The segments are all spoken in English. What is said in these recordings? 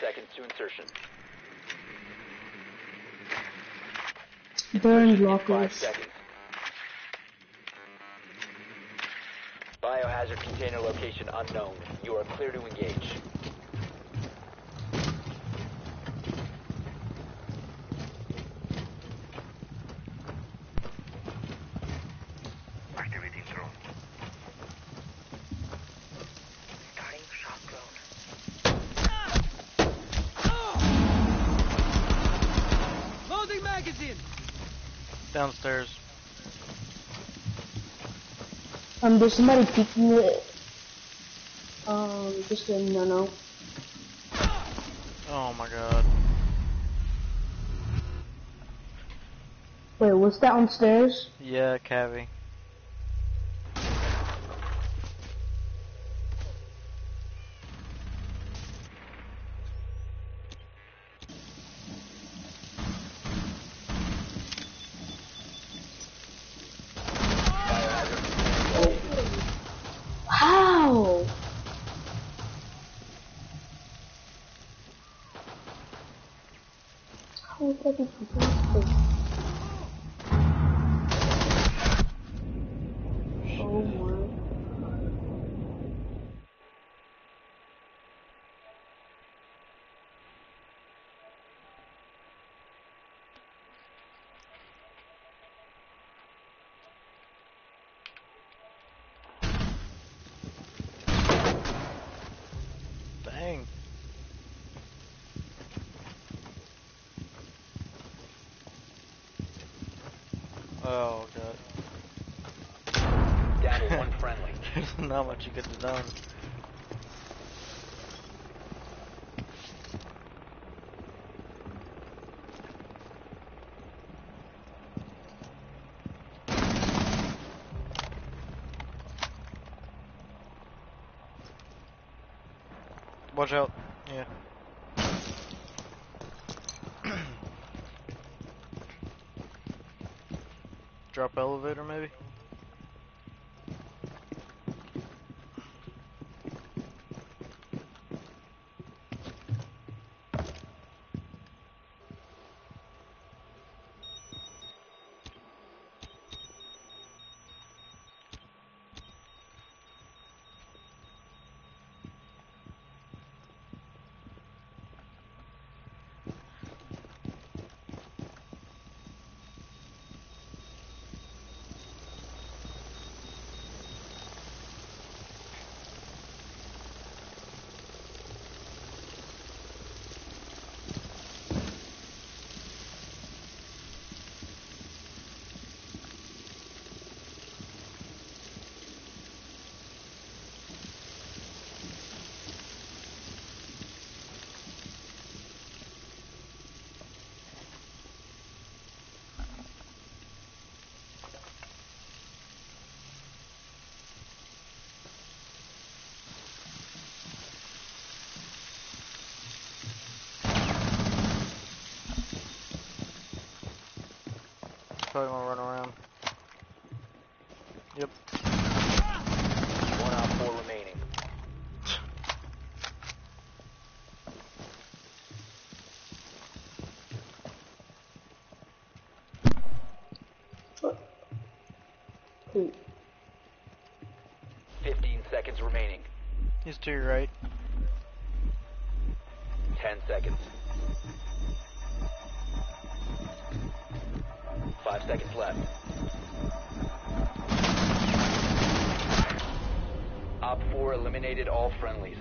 seconds to insertion. Burn Insertion in 5 blockers. seconds. Biohazard container location unknown. You are clear to engage. Activating drone. Starting shock drone. Loading magazine! Downstairs. There's somebody peeking it. Just letting you know. Oh my god. Wait, what's downstairs? Yeah, Cavi. How? How is that even possible? Oh my. Dang. Oh god. Down to one friendly. There's not much you could have done. Watch out. Yeah. Drop elevator maybe? Probably wanna run around. Yep. 1 out 4 remaining. Wait. 15 seconds remaining. He's to your right. 10 seconds. 5 seconds left. Op 4 eliminated all friendlies.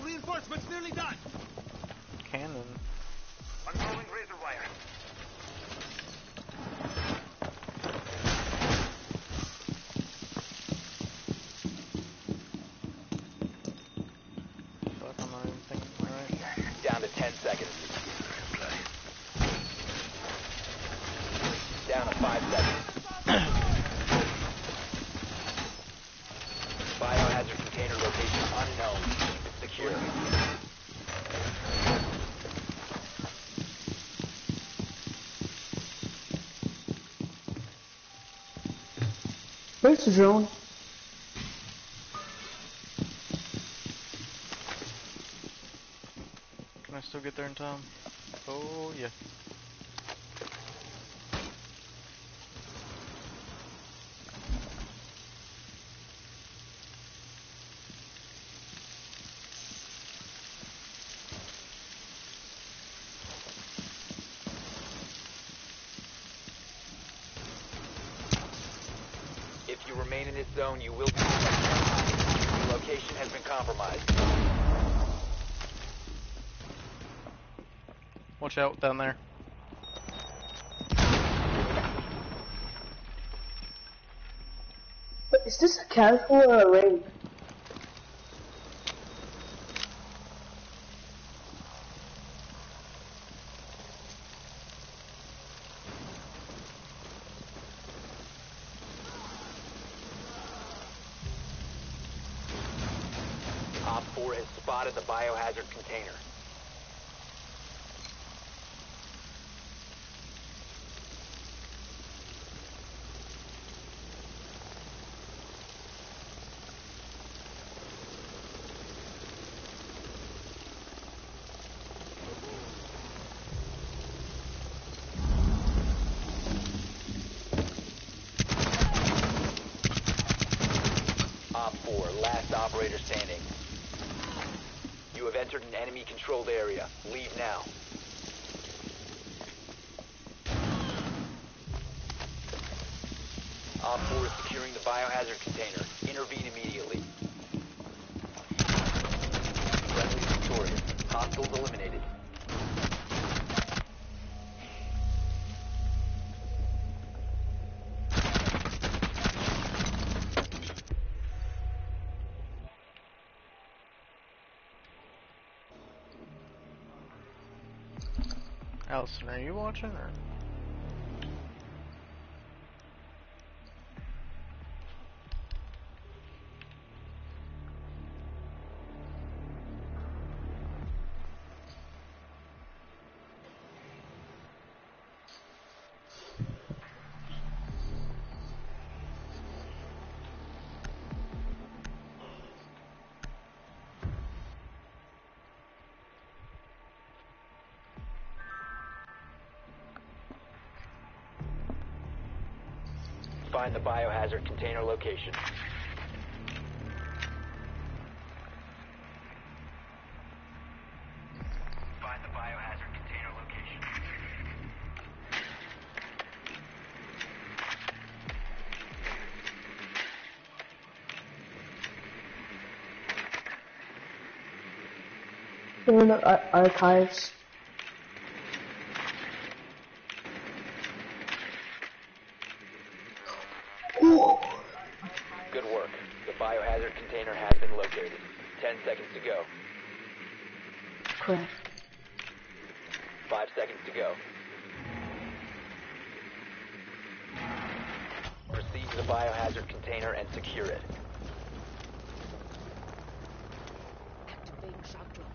Reinforcements nearly done. Cannon. Unrolling razor wire. Fuck, I'm not even thinking right. Down to 10 seconds. Down to 5 seconds. Biohazard container location unknown. Keep it secure. Where's the drone? Can I still get there in time? Oh, yeah. If you remain in this zone, you will be detected. Your location has been compromised. Watch out down there. Wait, is this a casual or a raid? Op 4 has spotted the biohazard container. Op 4, last operator standing. You have entered an enemy-controlled area. Leave now. Op 4 is securing the biohazard container. Intervene immediately. Friendly victorious. Hostiles eliminated. Allison, are you watching or? Find the biohazard container location. Find the biohazard container location. They're in the archives. Good work. The biohazard container has been located. 10 seconds to go. Crap. 5 seconds to go. Proceed to the biohazard container and secure it. Activating shock drone.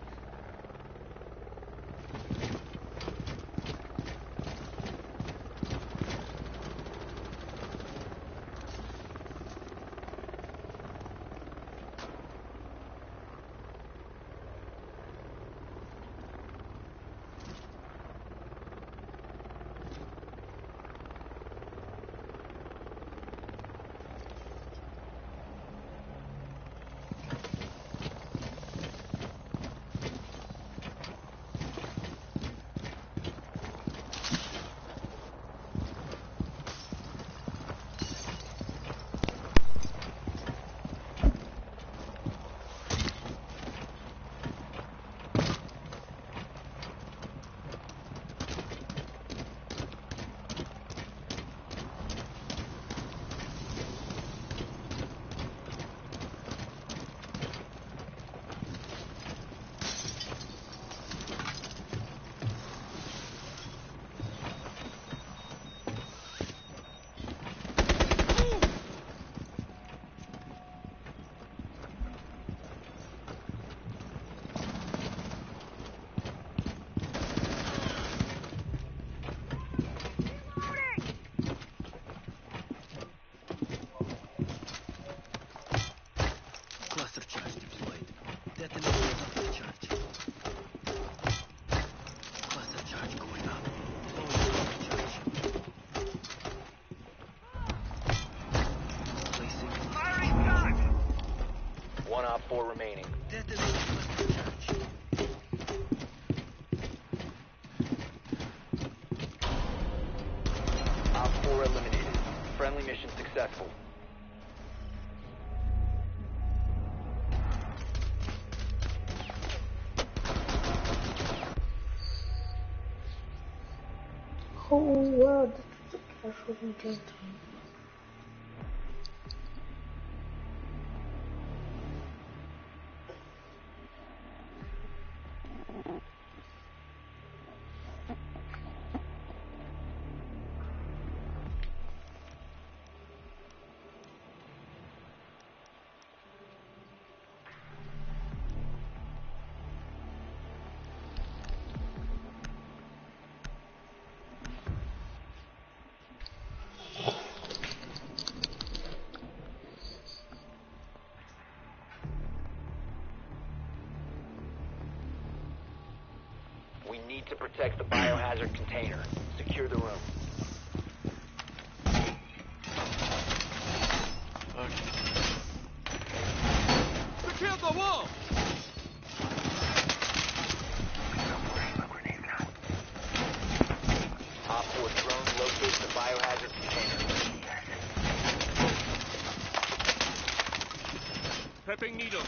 4 remaining. Op 4 eliminated. Friendly mission successful. Oh wow, that's the casual intent. We need to protect the biohazard container. Secure the room. Secure the wall! Op 4 drone locates the biohazard container. Prepping needle.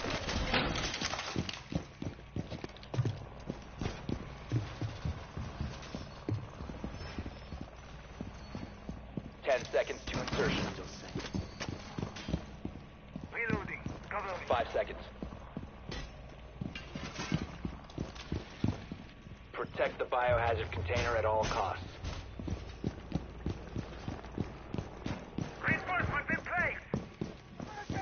10 seconds to insertion. Reloading. Cover me. 5 seconds. Protect the biohazard container at all costs. Reinforcements in place.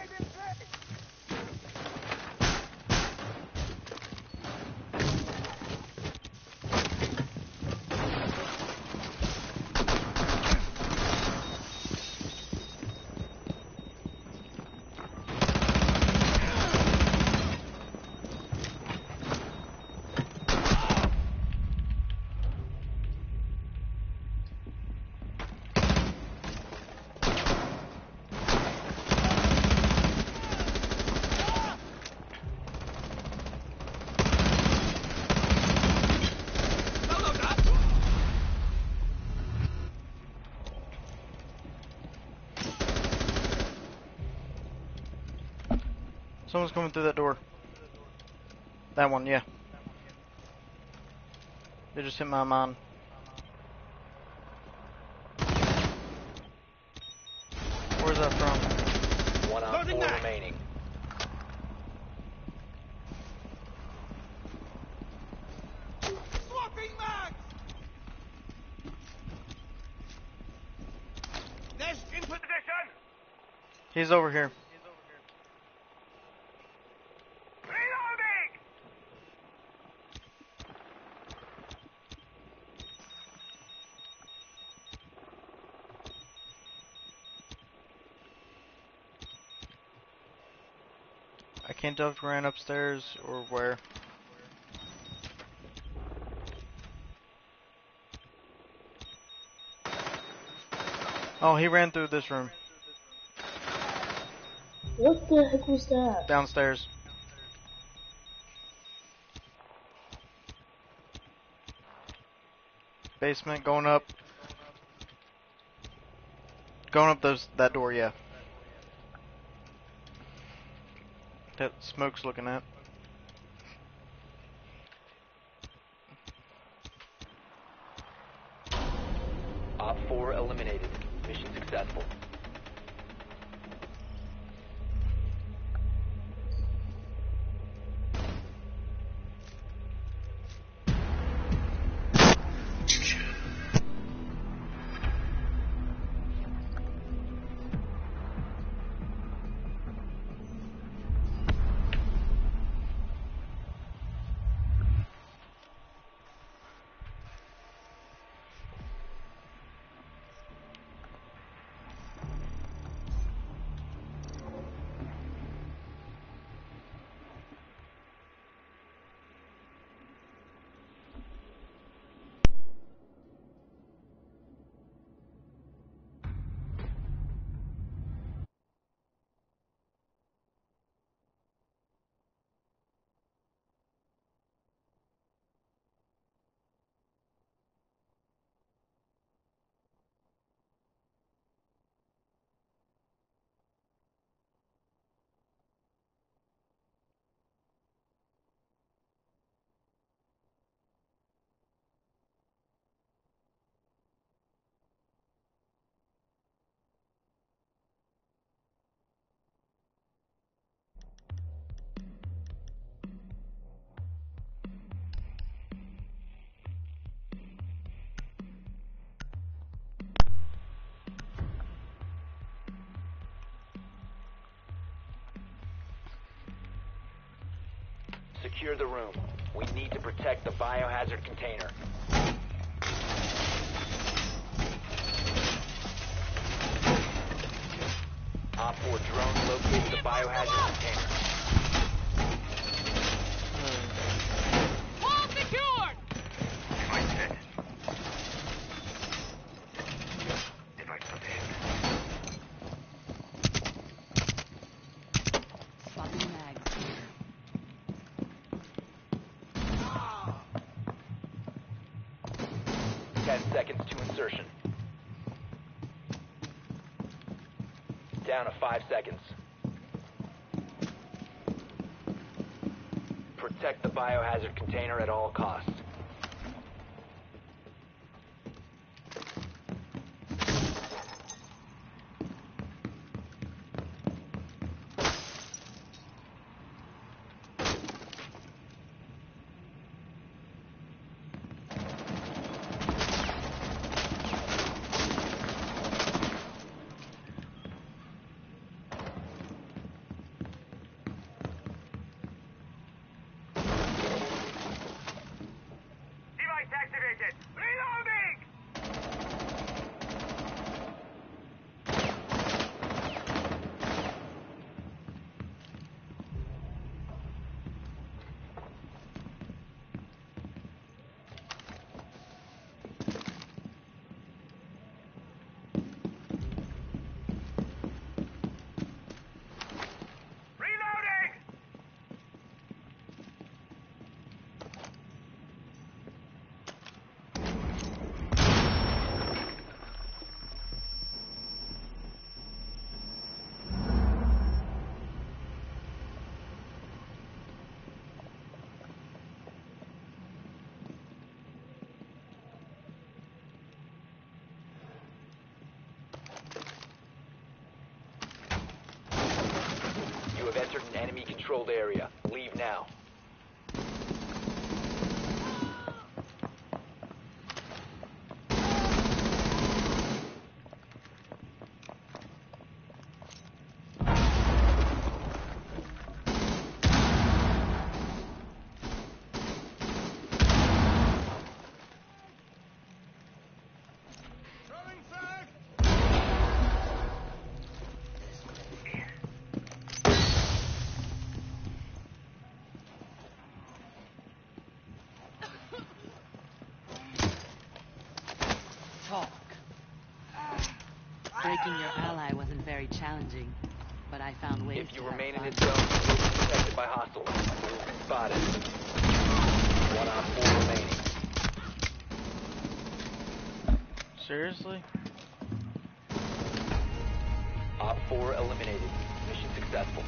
Someone's coming through that door. That one, yeah. They just hit my mind. Where's that from? 1 on 4 remaining. Swapping mags! Nest in position! He's over here. Reloading! I can't tell if he ran upstairs or where. Oh, he ran through this room. What the heck was that? Downstairs. Basement, going up. Going up that door, yeah. That smoke's looking at. Op 4 eliminated. Mission successful. Secure the room. We need to protect the biohazard container. Op 4 drone located the biohazard container. Wall secured! Device set. Device protected. Swapping mags here. 10 seconds to insertion. Down to 5 seconds. Protect the biohazard container at all costs. Device activated. Reloading! Reloading! You have entered an enemy-controlled area. Leave now. Throwing frag! Talk. Breaking your ally wasn't very challenging, but I found ways If you to remain in have this fun. zone, you will be detected by hostiles. You will be spotted. 1 on 4 remaining. Seriously? Op 4 eliminated. Mission successful.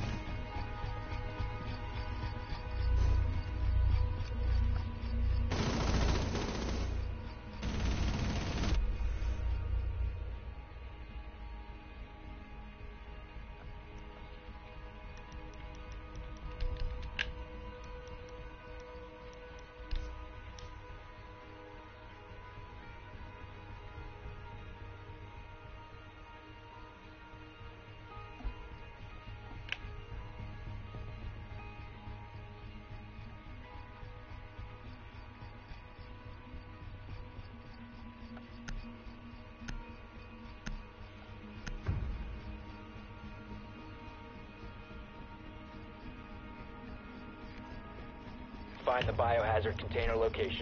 Find the biohazard container location.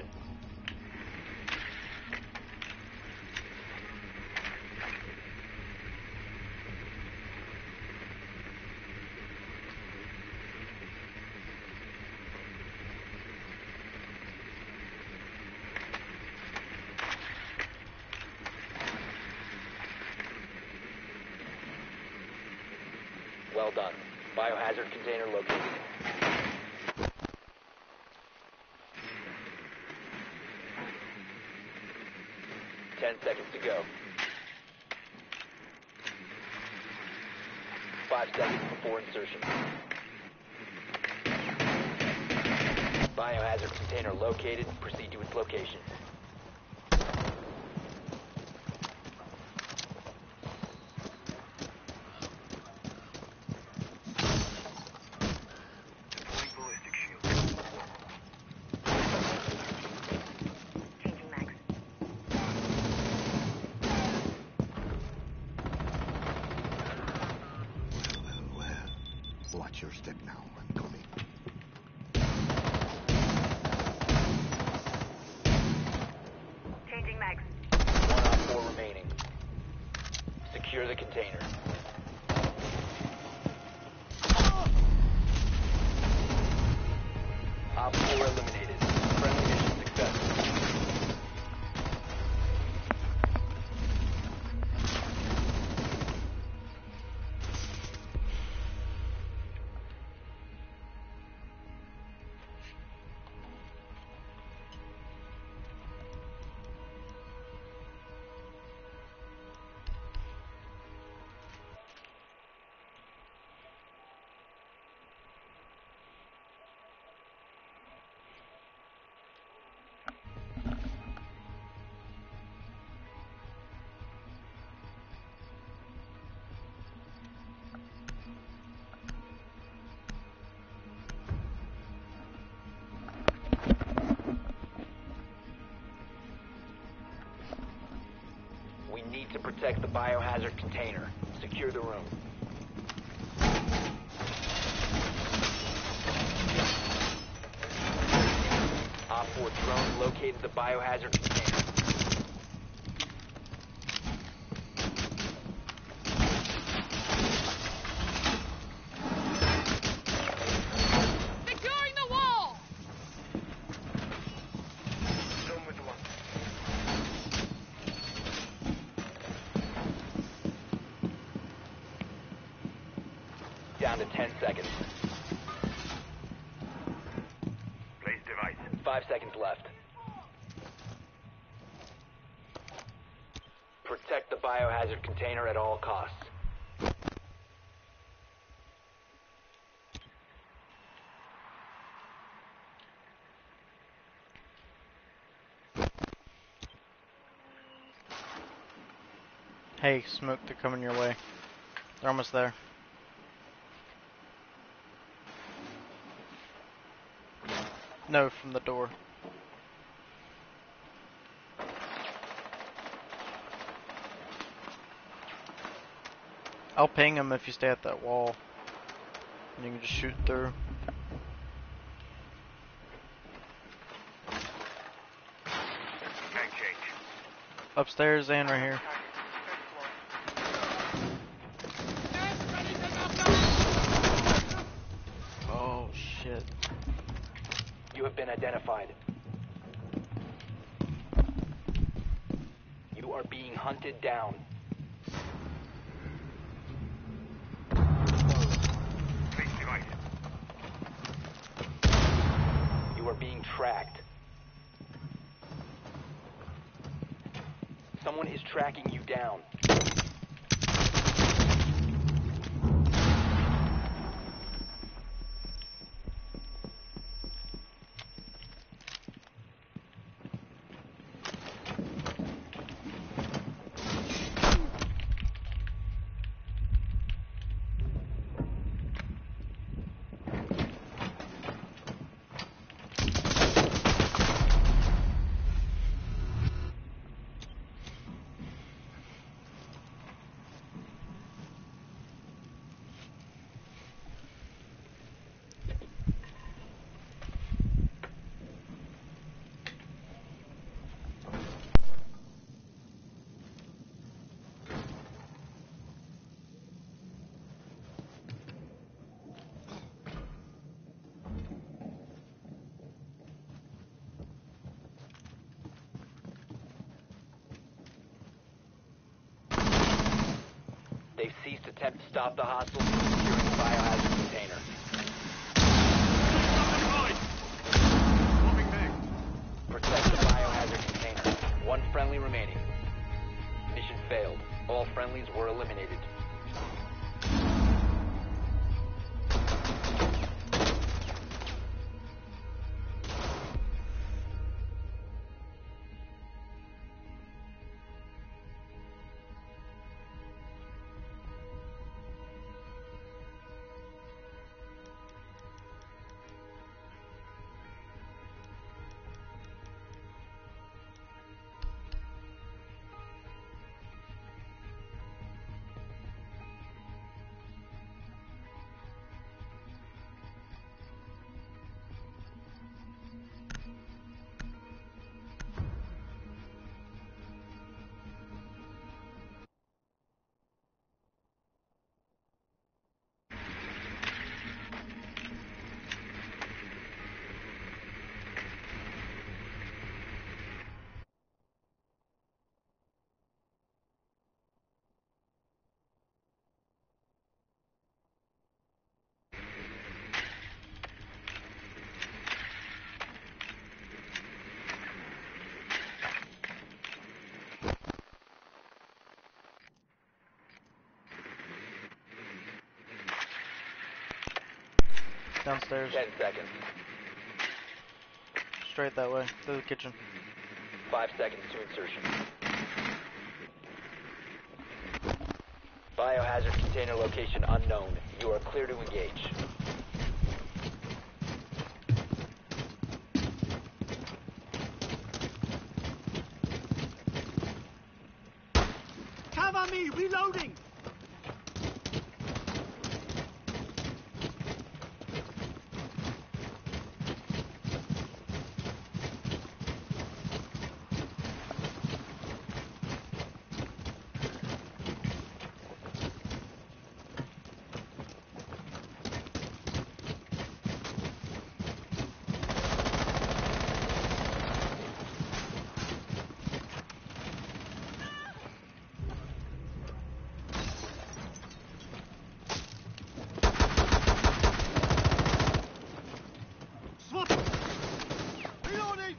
Well done. Biohazard container located. Ten seconds to go. 5 seconds before insertion. Biohazard container located. Proceed to its location. Deploying ballistic shield. Watch your step now. I'm coming. Changing mags. 1 Op 4 remaining. Secure the container. Op 4 eliminated. Friendly mission successful. We need to protect the biohazard container. Secure the room. Op 4 drone located the biohazard container. Securing the wall! Zone with the one. Down to 10 seconds. Place device. 5 seconds left. Protect the biohazard container at all costs. Hey, smoke, they're coming your way. They're almost there. No, from the door. I'll ping them if you stay at that wall. And you can just shoot through. Mag change. Upstairs and right here. Oh, shit. You have been identified. You are being hunted down. Place device. You are being tracked. Someone is tracking you down. They've ceased attempt to stop the hostiles from securing the biohazard container. Swapping mag. Protect the biohazard container. 1 friendly remaining. Mission failed. All friendlies were eliminated. Downstairs. 10 seconds. Straight that way. Through the kitchen. 5 seconds to insertion. Biohazard container location unknown. You are clear to engage. Cover me! Reloading! Swap! Reloading!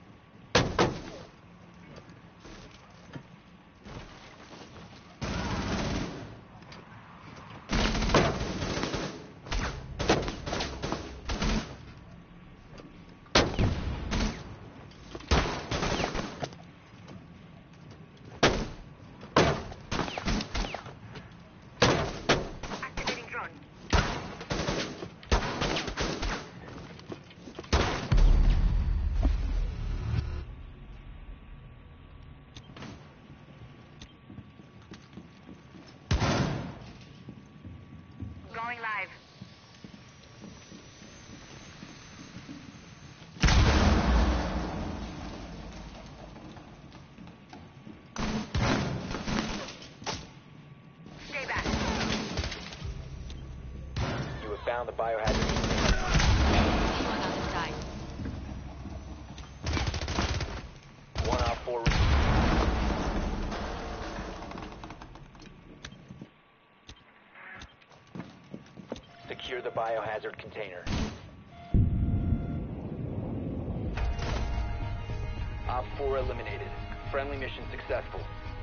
Activating drone. Going live. Stay back. You have found the biohazard. Anyone on the side. 1 out 4. Secure the biohazard container. Op 4 eliminated. Friendly mission successful.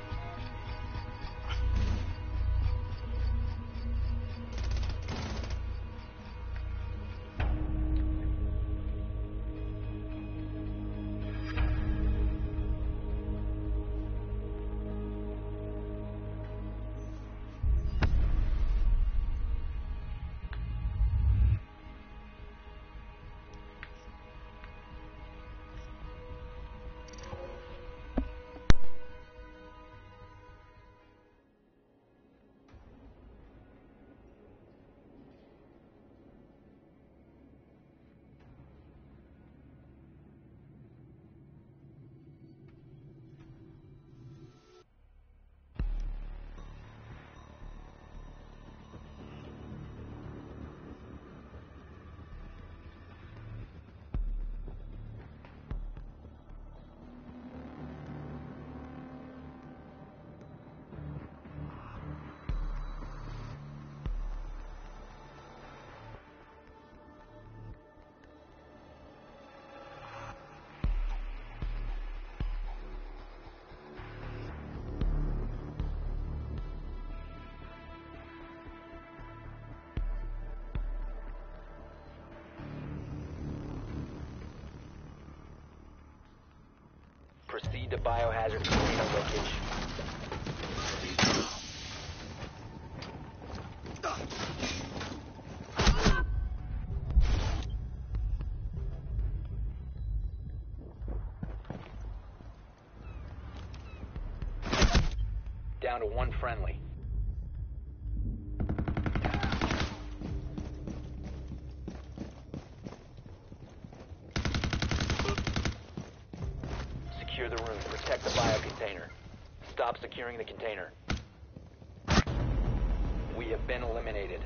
Proceed to biohazard container location. Down to 1 friendly. Secure the room. Protect the biocontainer. Stop securing the container. We have been eliminated.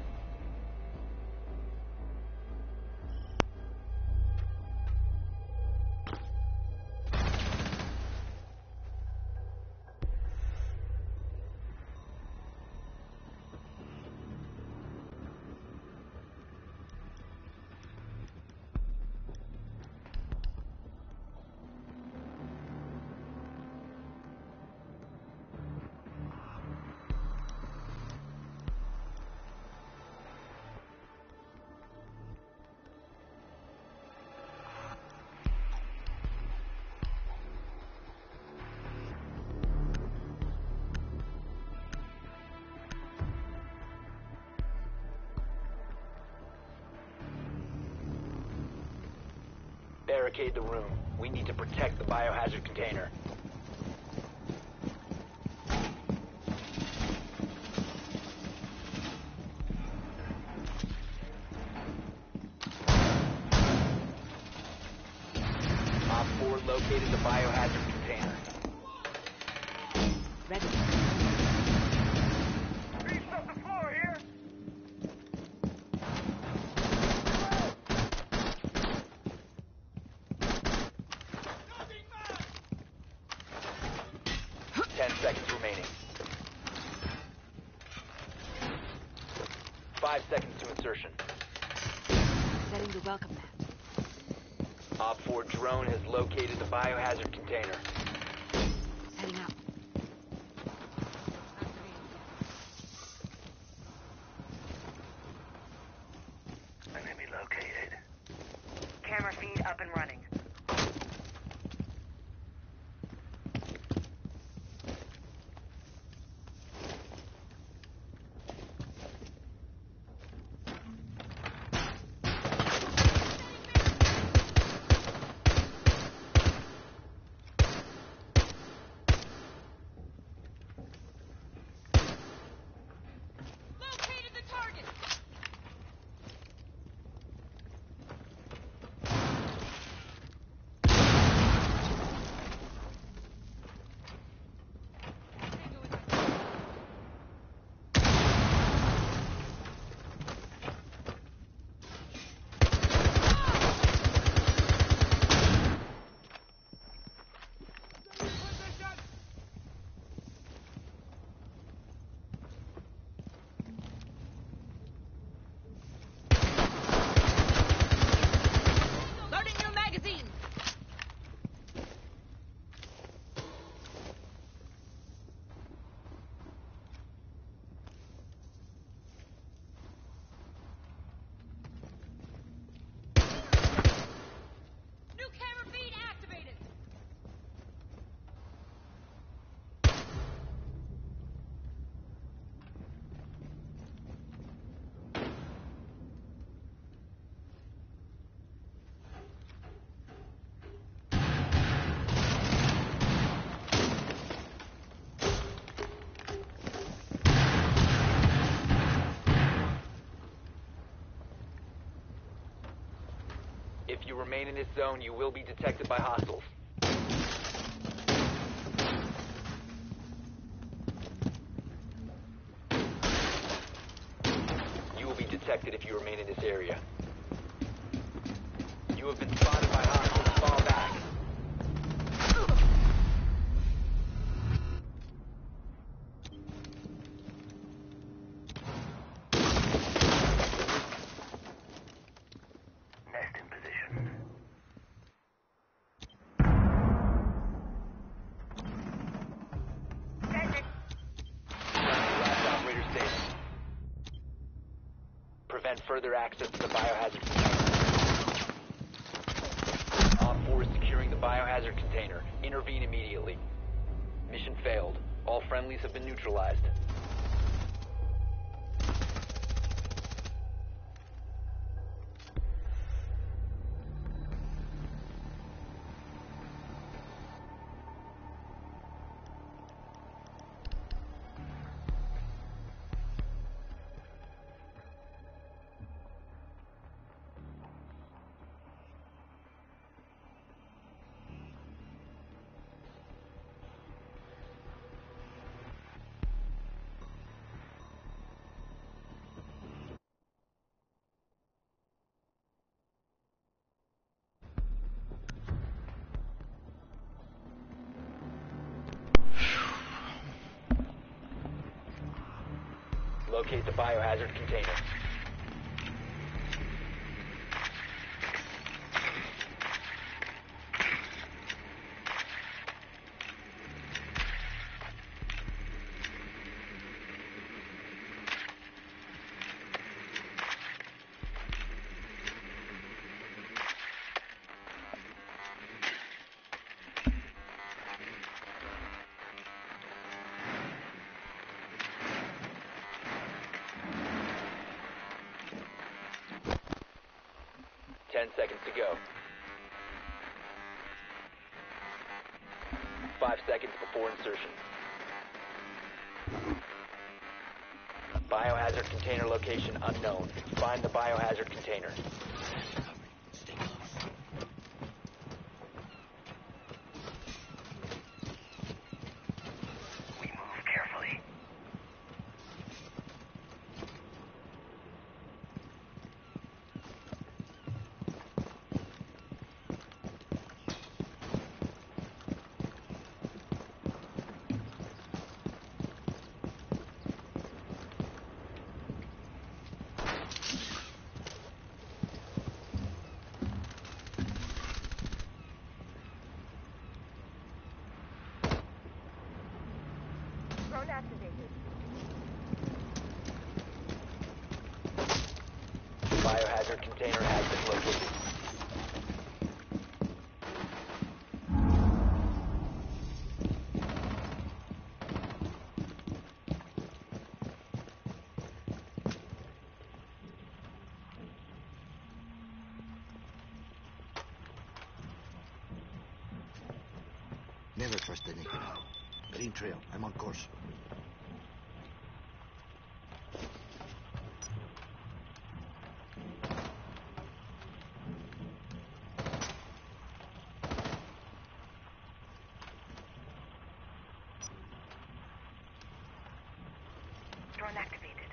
barricade the room. We need to protect the biohazard container. Op 4 located the biohazard container. Ready. Beast up the floor here. 10 seconds remaining. 5 seconds to insertion. Setting the welcome mat. Op 4 drone has located the biohazard container. Setting up. Enemy located. Camera feed up and running. Located the target! Loading new magazine! New camera feed activated! If you remain in this zone, you will be detected by hostiles. You will be detected if you remain in this area. You have been spotted by hostiles. Fall back. Nest in position. Sending. Last operator standing. Prevent further access to the biohazard container. Op 4 is securing the biohazard container. Intervene immediately. Mission failed. All friendlies have been neutralized. Locate the biohazard container. Ten seconds to go. 5 seconds before insertion. Biohazard container location unknown. Find the biohazard container. We move carefully. Drone activated. Biohazard container has been located. Never trust the naked eye. Green trail. I'm on course. Drone activated.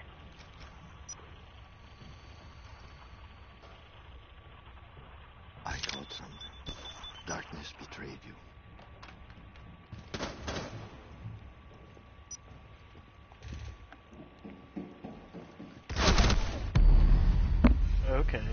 I caught something. Darkness betrayed you. Okay.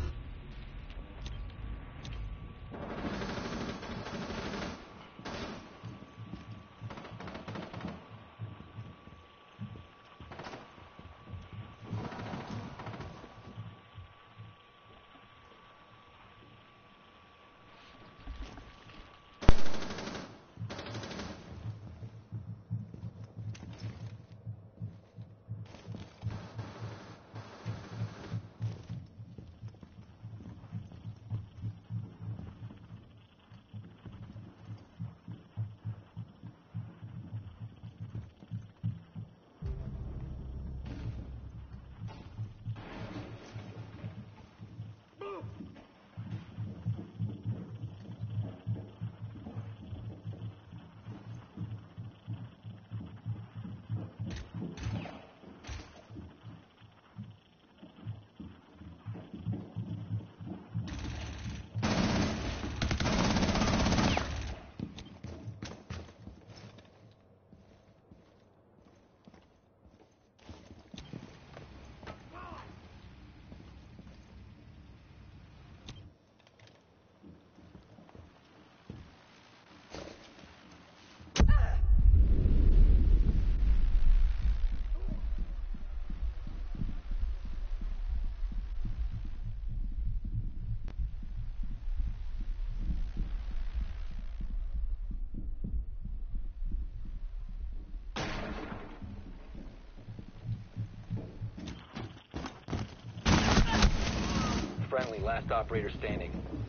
Friendly, last operator standing.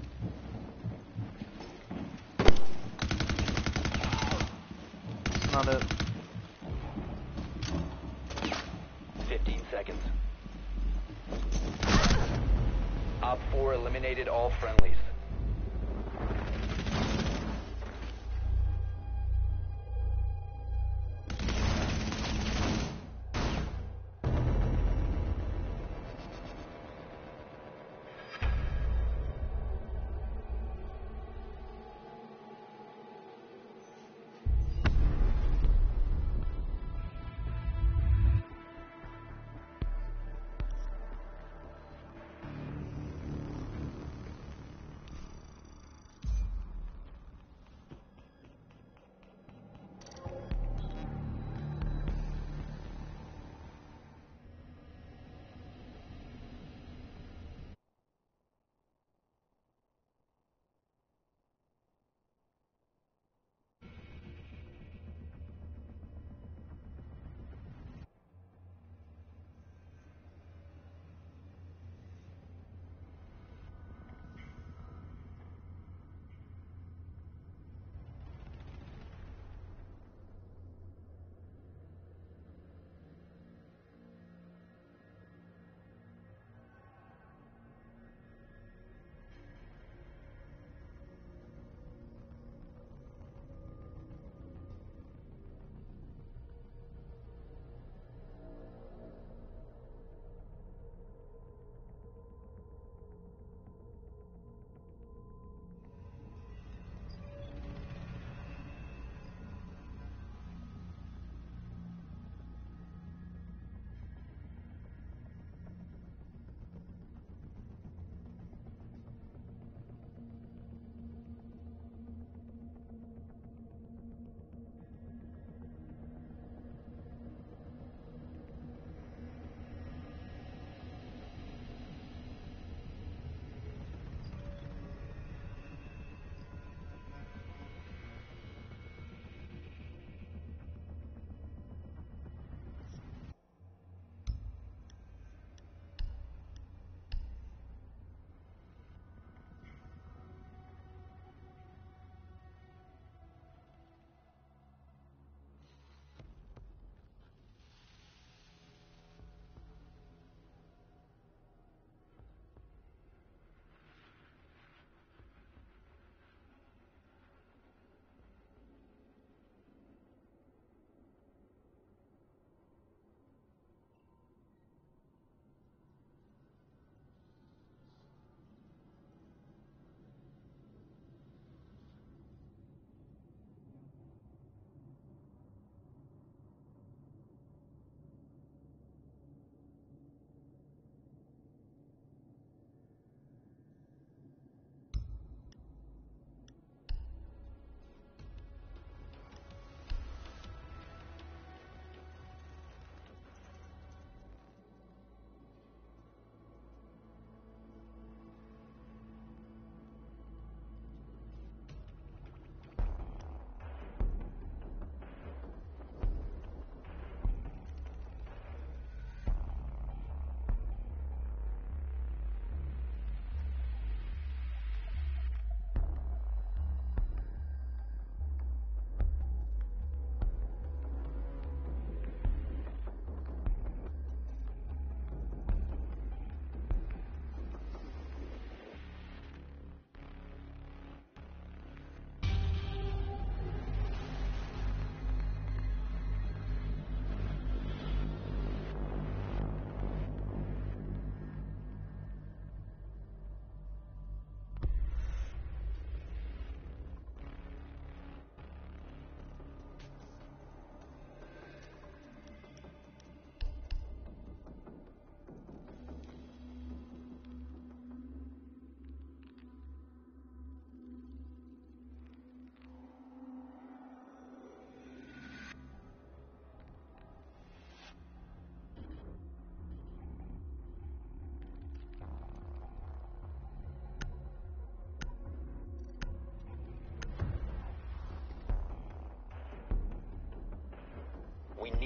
It's not it. 15 seconds. Op 4 eliminated all friendlies.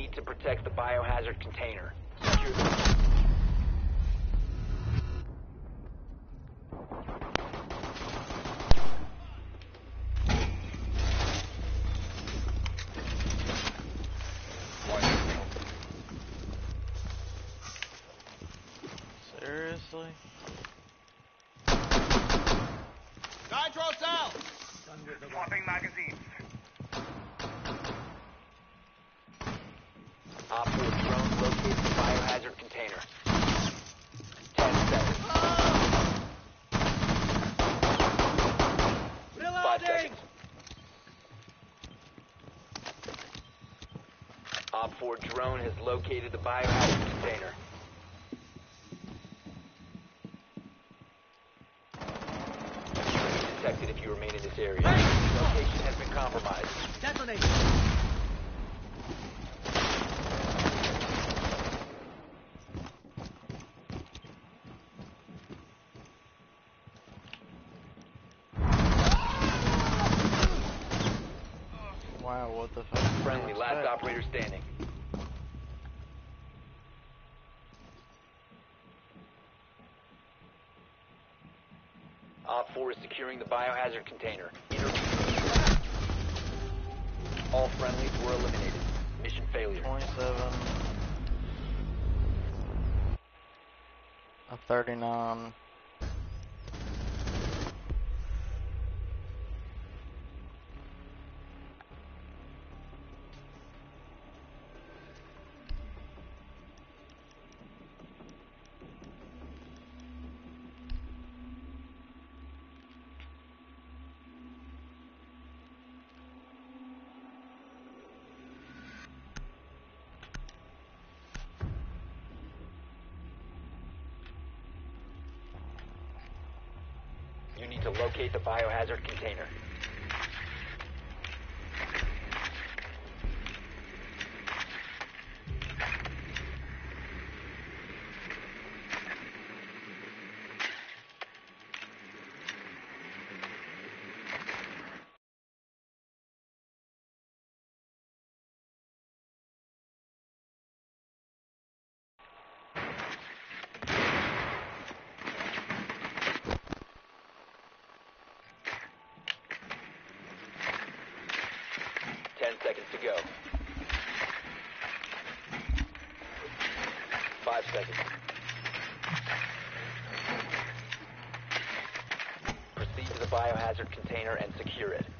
need to protect the biohazard container. Secure the... Seriously? Nitro's out! Swapping magazines. Op 4 drone locates the biohazard container. 10 seconds. 5 seconds. Op 4 drone has located the biohazard container. You will be detected if you remain in this area. Location has been compromised. Detonate! Wow, what the fuck? Friendly, last operator standing. Op 4 is securing the biohazard container. All friendlies were eliminated. Mission failure. 27. A 39. You need to locate the biohazard container. Seconds to go. 5 seconds. Proceed to the biohazard container and secure it.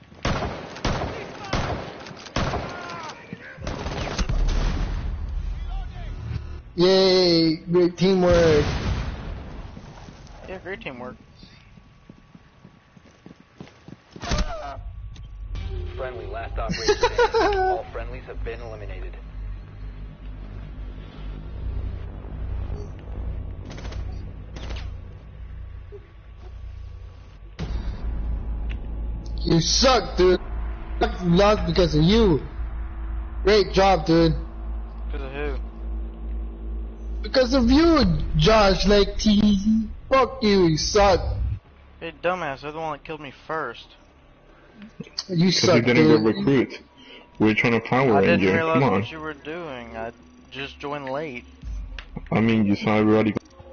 Yay! Great teamwork. Yeah, great teamwork. Friendly, last operator standing. All friendlies have been eliminated. You suck, dude. Lost because of you. Great job, dude. Because of who? Because of you, Josh. Like, fuck you. You suck. Hey, dumbass, you're the one that killed me first. You Because suck, you didn't dude. get recruits. We're trying to power I range didn't you. realize Come on. what you were doing. I just joined late. I mean, you saw everybody.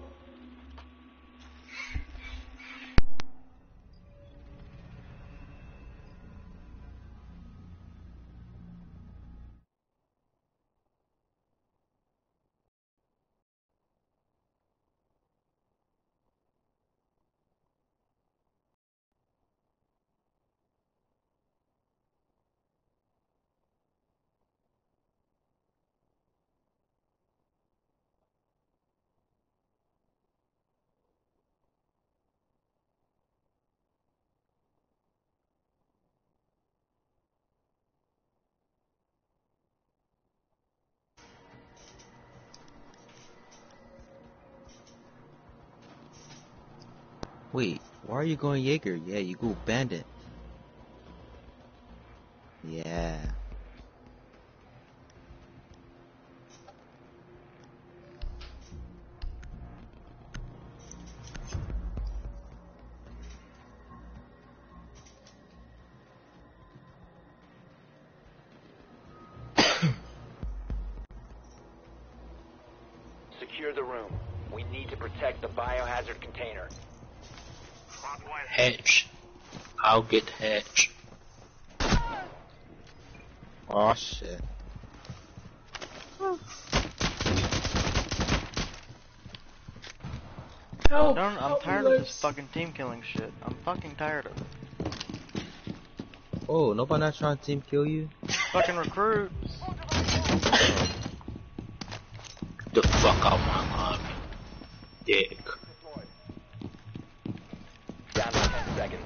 Wait, why are you going Jaeger? Yeah, you go Bandit. Yeah. secure the room. We need to protect the biohazard container. Hatch. I'll get Hatch. Oh shit. I'm tired of this fucking team killing shit. I'm fucking tired of it. Oh, nobody not trying to team kill you? Fucking recruits. The fuck out my line. Dick. Down to 10 seconds.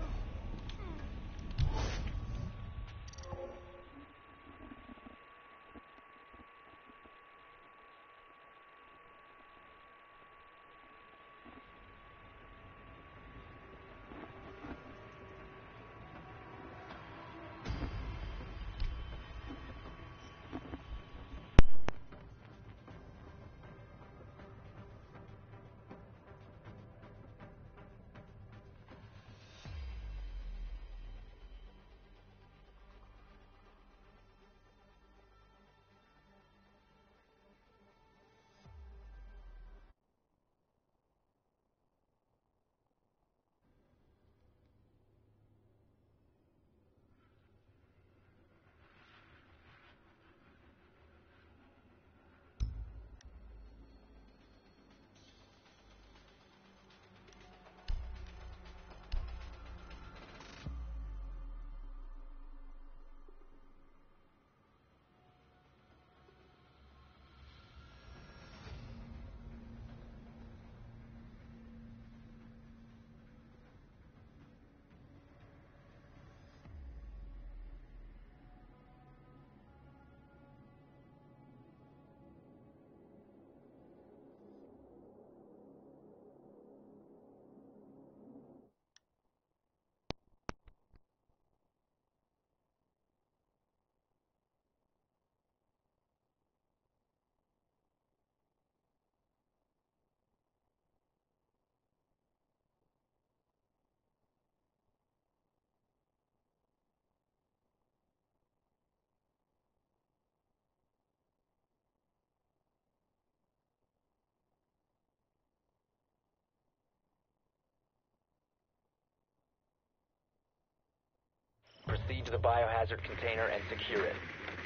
Proceed to the biohazard container and secure it.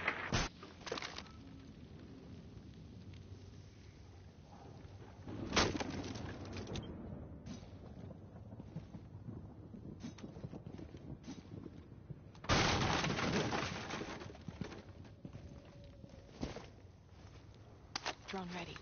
Drone ready.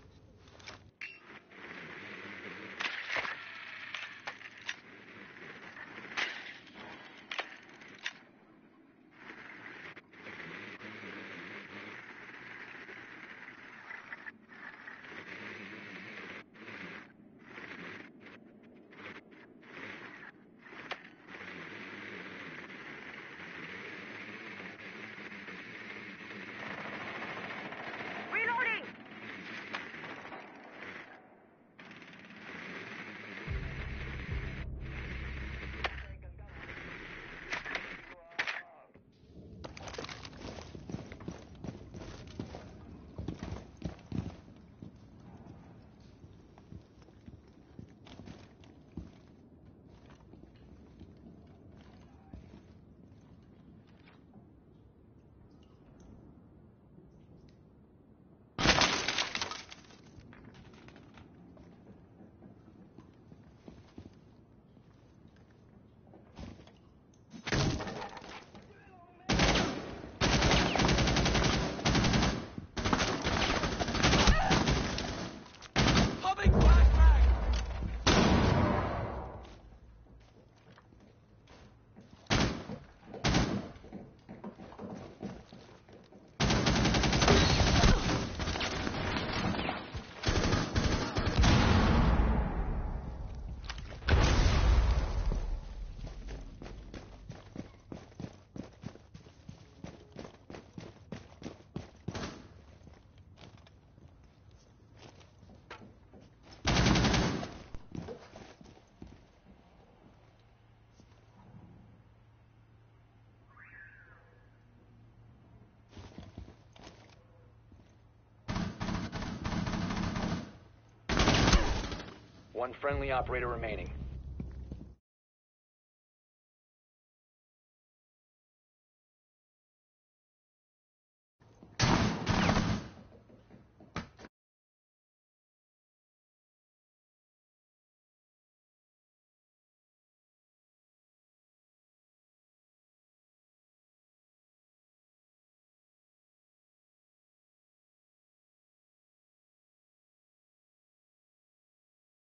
Reloading! One friendly operator remaining.